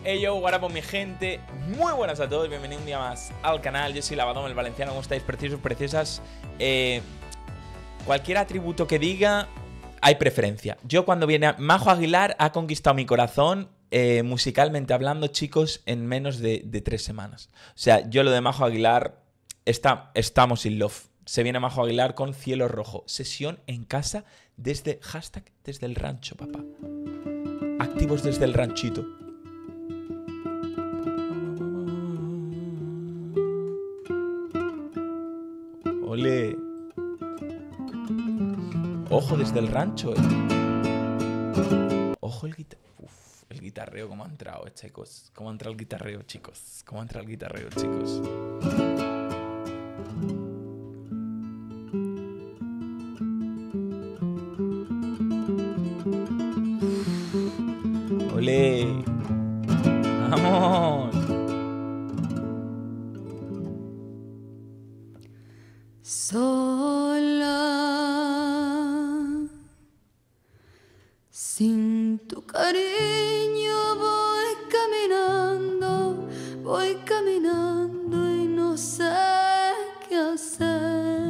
Yo, guarapo mi gente, muy buenas a todos, bienvenidos un día más al canal. Yo soy Lavadón, el valenciano, ¿cómo estáis? Preciosos, preciosas. Cualquier atributo que diga, hay preferencia. Yo cuando viene Majo Aguilar ha conquistado mi corazón, musicalmente hablando, chicos, en menos de 3 semanas. O sea, yo lo de Majo Aguilar, estamos in love. Se viene Majo Aguilar con Cielo Rojo. Sesión en casa desde el rancho, papá. Activos desde el ranchito. Ole. Ojo desde el rancho, Ojo el guitarreo cómo ha entrado, chicos. Cómo ha entrado el guitarreo, chicos. Cómo ha entrado el guitarreo, chicos. Ole. Vamos. Sola, sin tu cariño voy caminando y no sé qué hacer.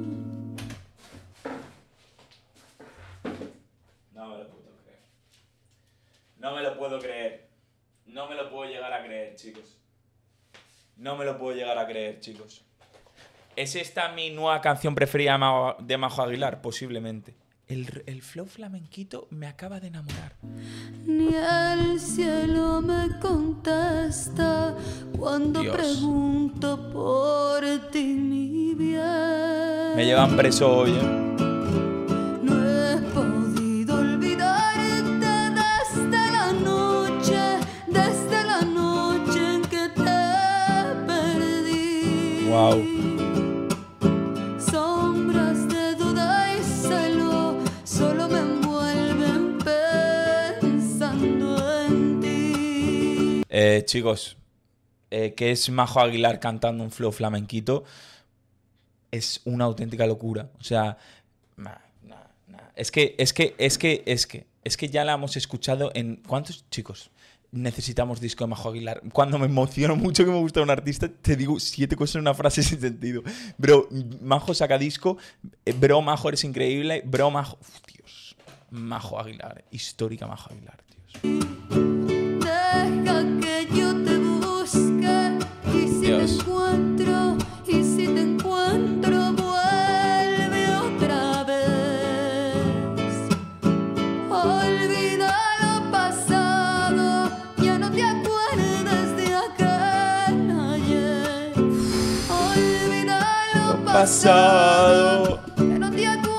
No me lo puedo creer. No me lo puedo creer. No me lo puedo llegar a creer, chicos. No me lo puedo llegar a creer, chicos. ¿Es esta mi nueva canción preferida de Majo Aguilar? Posiblemente. El flow flamenquito me acaba de enamorar. Ni el cielo me contesta cuando Dios. pregunto por ti, mi bien. Me llevan preso hoy, No he podido olvidarte desde la noche en que te perdí. Wow. Sombras de duda y celo solo me envuelven pensando en ti. Chicos, que es Majo Aguilar cantando un flow flamenquito es una auténtica locura. O sea, es que ya la hemos escuchado en... ¿Cuántos, chicos? Necesitamos disco de Majo Aguilar. Cuando me emociono mucho que me gusta un artista, te digo 7 cosas en una frase sin sentido. Bro, Majo saca disco. Bro, Majo, eres increíble. Bro, Majo... Uf, Dios. Majo Aguilar. Histórica Majo Aguilar, Dios. Deja que yo te busque y si Dios. te encuentro, vuelve otra vez. Olvida lo pasado, ya no te acuerdes de aquel ayer. Olvida lo pasado, ya no te acuerdes.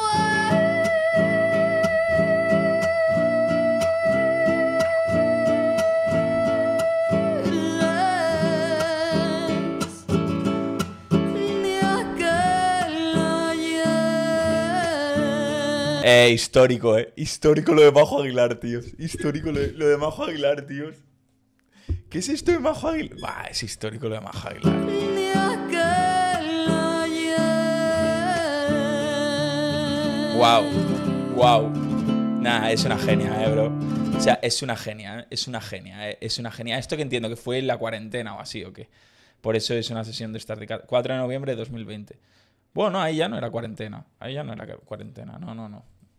Histórico, Histórico lo de Majo Aguilar, tíos. Histórico lo de Majo Aguilar, tíos. ¿Qué es esto de Majo Aguilar? Bah, es histórico lo de Majo Aguilar. Ni aquel ayer. Wow. Nah, es una genia, bro. O sea, es una genia, Es una genia. Esto que entiendo que fue en la cuarentena o así, ¿o qué? Por eso es una sesión de estar de 4 de noviembre de 2020. Bueno, no, ahí ya no era cuarentena. No.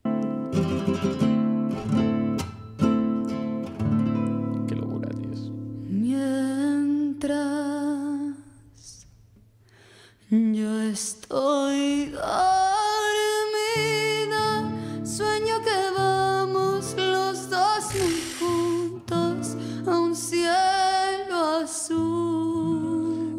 Qué locura, tíos. Mientras yo estoy dormida, sueño que vamos los dos muy juntos a un cielo azul.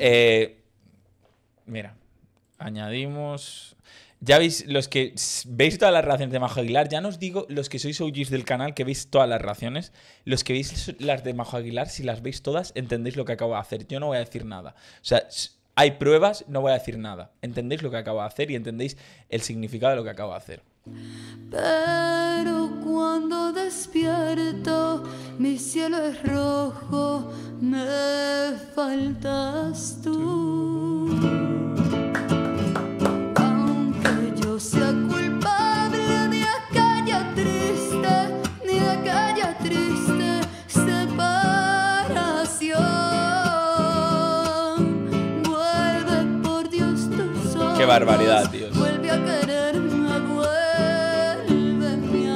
Mira, añadimos... Ya veis, los que veis todas las reacciones de Majo Aguilar, ya no os digo los que sois OGs del canal que veis todas las reacciones, los que veis las de Majo Aguilar, si las veis todas, entendéis lo que acabo de hacer. Yo no voy a decir nada. O sea, hay pruebas, no voy a decir nada. Entendéis lo que acabo de hacer y entendéis el significado de lo que acabo de hacer. Pero cuando despierto, mi cielo es rojo, me faltas tú. Aunque yo sea culpable de aquella triste, sepa Qué barbaridad, tío. Vuelve a quererme, vuelve, mi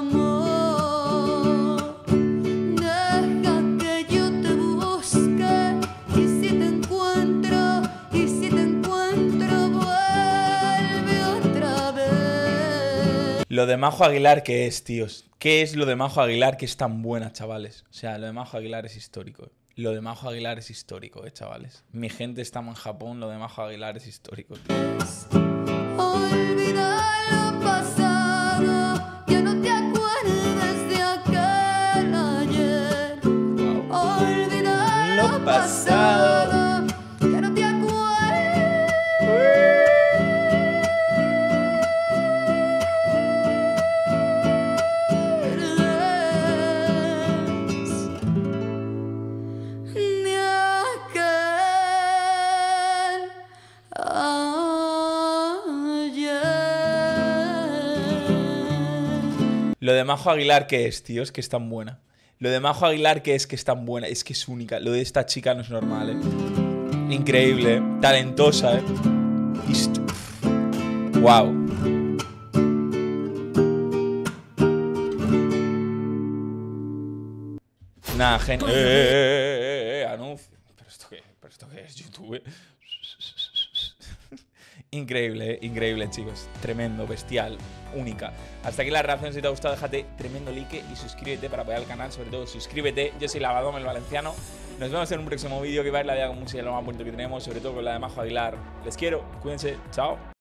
amor. Deja que yo te busque. Y si te encuentro, vuelve otra vez. Lo de Majo Aguilar, ¿qué es, tíos? ¿Qué es lo de Majo Aguilar que es tan buena, chavales? O sea, lo de Majo Aguilar es histórico. Lo de Majo Aguilar es histórico, chavales. Mi gente está en Japón, lo de Majo Aguilar es histórico. Olvida lo pasado, ya no te acuerdas de aquel ayer. Olvida lo pasado, ya no te acuerdas. Lo de Majo Aguilar, ¿qué es, tío? Es que es tan buena. Lo de Majo Aguilar, ¿qué es que es tan buena? Es que es única. Lo de esta chica no es normal, ¿eh? Increíble, ¿eh? Talentosa, ¿eh? Wow. Nada, gente. Anuncio. ¿Pero esto qué es? YouTube. Increíble, increíble, chicos. Tremendo, bestial, única. Hasta aquí la reacción. Si te ha gustado, déjate tremendo like y suscríbete para apoyar el canal. Sobre todo, suscríbete. Yo soy Lavadome, el valenciano. Nos vemos en un próximo vídeo que va a ir la vida con música, lo más bonito que tenemos. Sobre todo con la de Majo Aguilar. Les quiero, cuídense, chao.